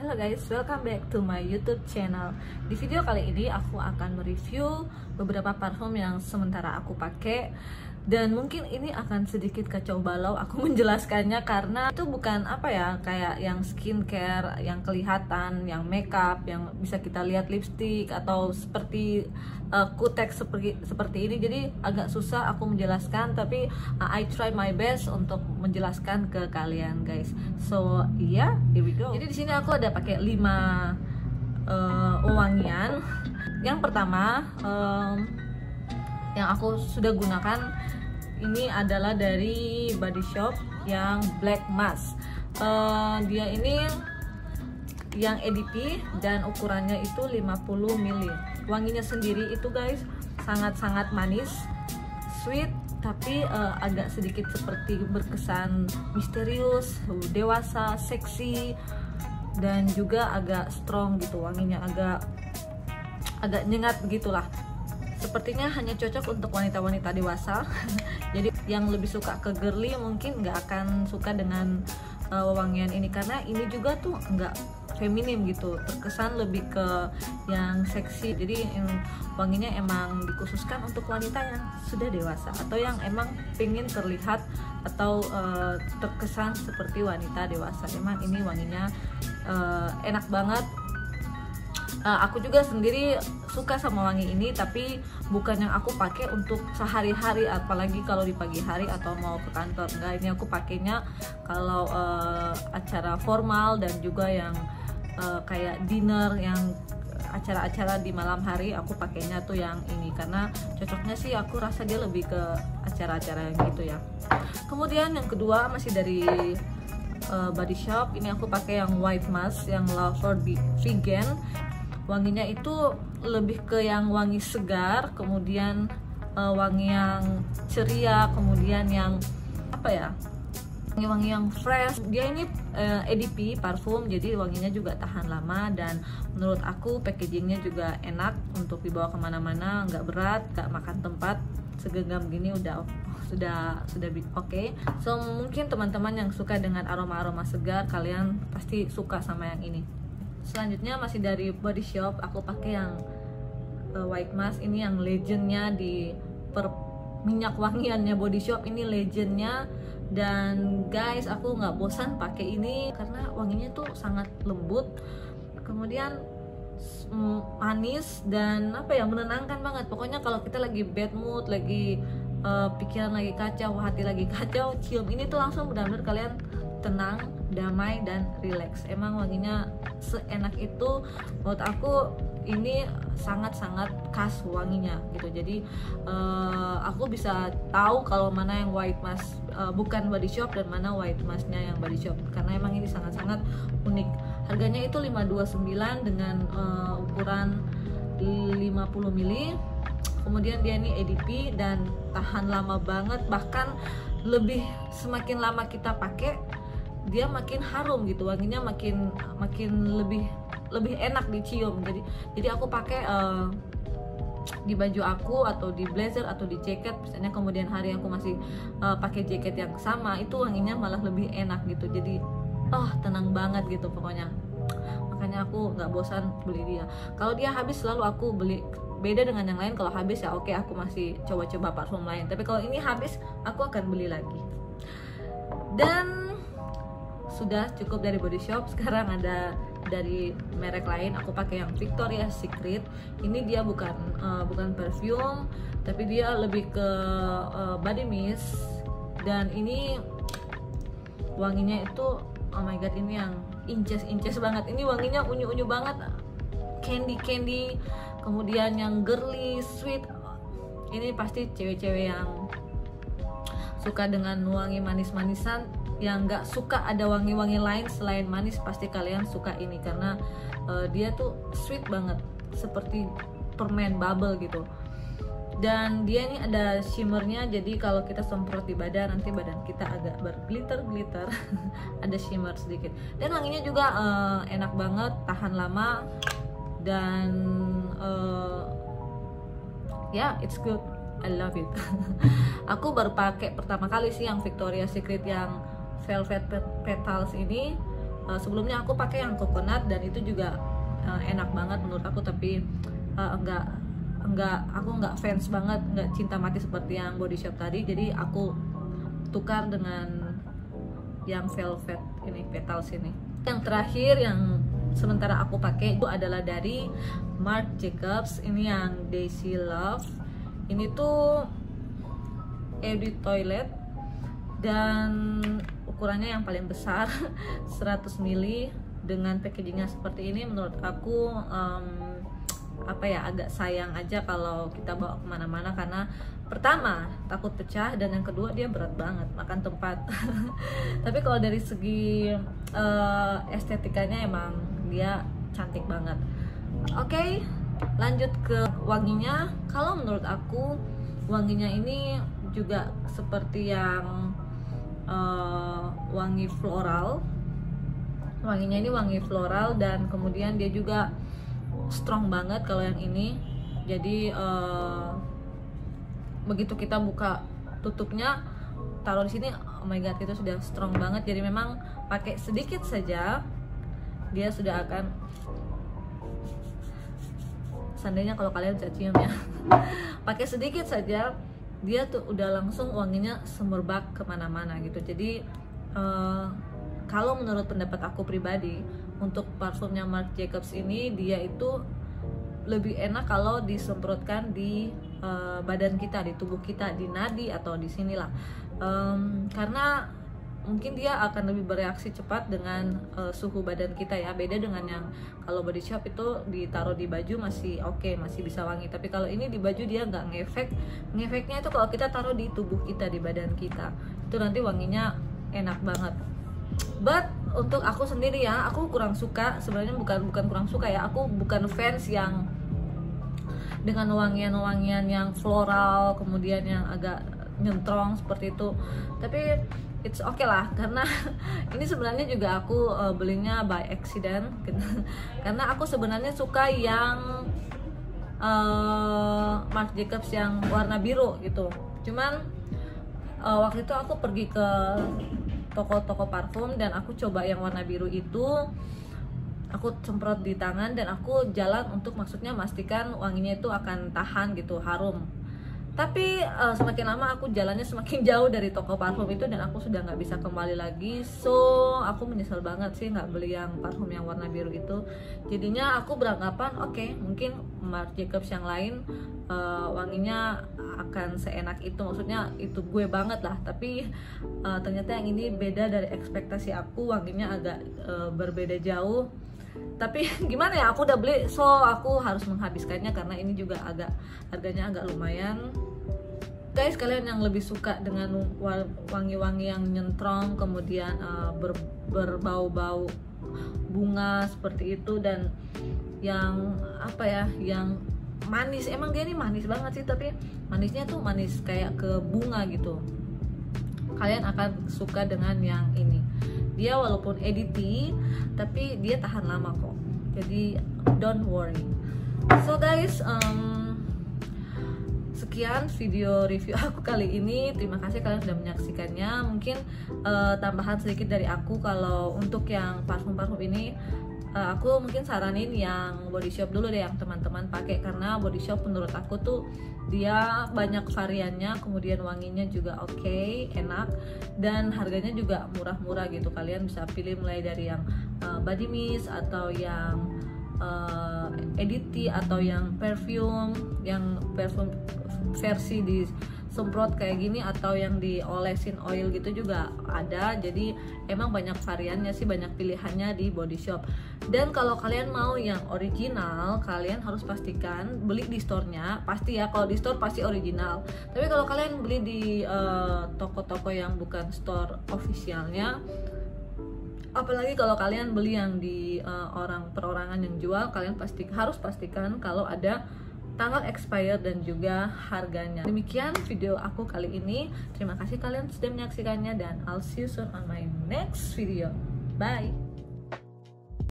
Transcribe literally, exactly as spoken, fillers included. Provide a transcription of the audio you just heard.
Halo guys, welcome back to my YouTube channel. Di video kali ini aku akan mereview beberapa parfum yang sementara aku pakai. Dan mungkin ini akan sedikit kacau balau aku menjelaskannya karena itu bukan apa ya, kayak yang skincare yang kelihatan, yang makeup yang bisa kita lihat lipstick atau seperti uh, kutek seperti seperti ini. Jadi agak susah aku menjelaskan, tapi uh, I try my best untuk menjelaskan ke kalian guys. So yeah, here we go. Jadi di sini aku ada pakai lima uh, wangian. Yang pertama um, yang aku sudah gunakan ini adalah dari Body Shop yang Black Mask. Uh, dia ini yang E D P dan ukurannya itu lima puluh mililiter. Wanginya sendiri itu guys sangat-sangat manis, sweet, tapi uh, agak sedikit seperti berkesan misterius, dewasa, seksi, dan juga agak strong gitu. Wanginya agak agak nyengat begitulah. Sepertinya hanya cocok untuk wanita-wanita dewasa. Jadi yang lebih suka ke girly mungkin nggak akan suka dengan uh, wangian ini, karena ini juga tuh nggak feminim gitu, terkesan lebih ke yang seksi. Jadi um, wanginya emang dikhususkan untuk wanita yang sudah dewasa atau yang emang pengen terlihat atau uh, terkesan seperti wanita dewasa. Emang ini wanginya uh, enak banget. Uh, aku juga sendiri suka sama wangi ini, tapi bukan yang aku pakai untuk sehari-hari, apalagi kalau di pagi hari atau mau ke kantor. Enggak, ini aku pakainya kalau uh, acara formal dan juga yang uh, kayak dinner, yang acara-acara di malam hari aku pakainya tuh yang ini, karena cocoknya sih aku rasa dia lebih ke acara-acara yang gitu ya. Kemudian yang kedua masih dari uh, Body Shop, ini aku pakai yang White Mask yang Love for Vegan. Wanginya itu lebih ke yang wangi segar, kemudian uh, wangi yang ceria, kemudian yang apa ya, wangi-wangi yang fresh. Dia ini uh, E D P parfum, jadi wanginya juga tahan lama, dan menurut aku packagingnya juga enak untuk dibawa kemana-mana, nggak berat, nggak makan tempat. Segenggam gini udah sudah sudah oke. Okay. So mungkin teman-teman yang suka dengan aroma-aroma segar, kalian pasti suka sama yang ini. Selanjutnya masih dari Body Shop, aku pakai yang uh, White Mask. Ini yang legendnya di per minyak wangiannya Body Shop, ini legendnya. Dan guys, aku nggak bosan pakai ini karena wanginya tuh sangat lembut, kemudian mm, manis, dan apa ya, menenangkan banget. Pokoknya kalau kita lagi bad mood, lagi uh, pikiran lagi kacau, hati lagi kacau, cium ini tuh langsung benar-benar kalian tenang, damai, dan relax. Emang wanginya seenak itu. Menurut aku ini sangat-sangat khas wanginya gitu. Jadi uh, aku bisa tahu kalau mana yang White Mask uh, bukan Body Shop dan mana White Masknya yang Body Shop, karena emang ini sangat-sangat unik. Harganya itu lima ratus dua puluh sembilan dengan uh, ukuran lima puluh mililiter. Kemudian dia ini E D P dan tahan lama banget, bahkan lebih semakin lama kita pakai dia makin harum gitu, wanginya makin makin lebih lebih enak dicium. Jadi jadi aku pakai uh, di baju aku atau di blazer atau di jaket misalnya, kemudian hari aku masih uh, pakai jaket yang sama, itu wanginya malah lebih enak gitu. Jadi oh tenang banget gitu pokoknya. Makanya aku nggak bosan beli dia. Kalau dia habis selalu aku beli. Beda dengan yang lain, kalau habis ya oke aku masih coba-coba parfum lain, tapi kalau ini habis aku akan beli lagi. Dan sudah cukup dari Body Shop. Sekarang ada dari merek lain, aku pakai yang Victoria's Secret. Ini dia bukan uh, bukan perfume, tapi dia lebih ke uh, body mist, dan ini wanginya itu oh my god, ini yang inces-inces banget. Ini wanginya unyu-unyu banget, candy-candy, kemudian yang girly, sweet. Ini pasti cewek-cewek yang suka dengan wangi manis-manisan, yang nggak suka ada wangi-wangi lain selain manis, pasti kalian suka ini karena uh, dia tuh sweet banget, seperti permen bubble gitu. Dan dia ini ada shimmernya, jadi kalau kita semprot di badan nanti badan kita agak berglitter-glitter. Ada shimmer sedikit, dan wanginya juga uh, enak banget, tahan lama, dan uh, ya yeah, it's good, I love it. Aku baru pakai pertama kali sih yang Victoria's Secret yang Velvet Petals ini. uh, sebelumnya aku pakai yang coconut dan itu juga uh, enak banget menurut aku, tapi uh, enggak enggak aku enggak fans banget, enggak cinta mati seperti yang Body Shop tadi. Jadi aku tukar dengan yang velvet ini, petals ini. Yang terakhir yang sementara aku pakai itu adalah dari Marc Jacobs, ini yang Daisy Love. Ini tuh Eau de Toilette dan ukurannya yang paling besar seratus mililiter dengan packagingnya seperti ini. Menurut aku um, apa ya, agak sayang aja kalau kita bawa kemana-mana, karena pertama takut pecah dan yang kedua dia berat banget, makan tempat. Tapi kalau dari segi uh, estetikanya emang dia cantik banget. Oke, okay, lanjut ke wanginya. Kalau menurut aku wanginya ini juga seperti yang uh, wangi floral. Wanginya ini wangi floral dan kemudian dia juga strong banget kalau yang ini. Jadi uh, begitu kita buka tutupnya, taruh di sini, oh my god, itu sudah strong banget. Jadi memang pakai sedikit saja dia sudah akan, seandainya kalau kalian bisa cium ya, pakai sedikit saja dia tuh udah langsung wanginya semerbak kemana-mana gitu. Jadi uh, kalau menurut pendapat aku pribadi, untuk parfumnya Marc Jacobs ini dia itu lebih enak kalau disemprotkan di uh, badan kita, di tubuh kita, di nadi atau di sinilah, um, karena mungkin dia akan lebih bereaksi cepat dengan uh, suhu badan kita ya. Beda dengan yang kalau Body Shop itu ditaruh di baju masih oke, okay, masih bisa wangi. Tapi kalau ini di baju dia nggak ngefek. Ngefeknya itu kalau kita taruh di tubuh kita, di badan kita, itu nanti wanginya enak banget. But untuk aku sendiri ya, aku kurang suka sebenarnya, bukan bukan kurang suka ya, aku bukan fans yang dengan wangian-wangian yang floral kemudian yang agak nyentrong seperti itu. Tapi it's okay lah, karena ini sebenarnya juga aku uh, belinya by accident karena aku sebenarnya suka yang uh, Marc Jacobs yang warna biru gitu. Cuman uh, waktu itu aku pergi ke toko-toko parfum dan aku coba yang warna biru itu, aku semprot di tangan dan aku jalan untuk maksudnya memastikan wanginya itu akan tahan gitu, harum. Tapi uh, semakin lama aku jalannya semakin jauh dari toko parfum itu dan aku sudah nggak bisa kembali lagi. So aku menyesal banget sih nggak beli yang parfum yang warna biru itu. Jadinya aku beranggapan oke, okay, mungkin Marc Jacobs yang lain uh, wanginya akan seenak itu, maksudnya itu gue banget lah. Tapi uh, ternyata yang ini beda dari ekspektasi aku, wanginya agak uh, berbeda jauh. Tapi gimana ya, aku udah beli, so aku harus menghabiskannya karena ini juga agak harganya agak lumayan. Guys, kalian yang lebih suka dengan wangi-wangi yang nyentrong kemudian uh, ber, berbau-bau bunga seperti itu dan yang apa ya, yang manis, emang dia ini manis banget sih, tapi manisnya tuh manis kayak ke bunga gitu. Kalian akan suka dengan yang ini. Dia walaupun edity tapi dia tahan lama kok, jadi don't worry. So guys, um, sekian video review aku kali ini. Terima kasih kalian sudah menyaksikannya. Mungkin uh, tambahan sedikit dari aku, kalau untuk yang parfum-parfum ini uh, aku mungkin saranin yang Body Shop dulu deh yang teman-teman pakai, karena Body Shop menurut aku tuh dia banyak variannya, kemudian wanginya juga oke, okay, enak, dan harganya juga murah-murah gitu. Kalian bisa pilih mulai dari yang uh, body mist atau yang uh, edity atau yang perfume, yang perfume versi disemprot kayak gini atau yang diolesin oil gitu juga ada. Jadi emang banyak variannya sih, banyak pilihannya di Body Shop. Dan kalau kalian mau yang original, kalian harus pastikan beli di store-nya. Pasti ya, kalau di store pasti original. Tapi kalau kalian beli di toko-toko uh, yang bukan store officialnya, apalagi kalau kalian beli yang di uh, orang perorangan yang jual, kalian pasti harus pastikan kalau ada tanggal expired dan juga harganya. Demikian video aku kali ini. Terima kasih kalian sudah menyaksikannya dan I'll see you soon on my next video. Bye.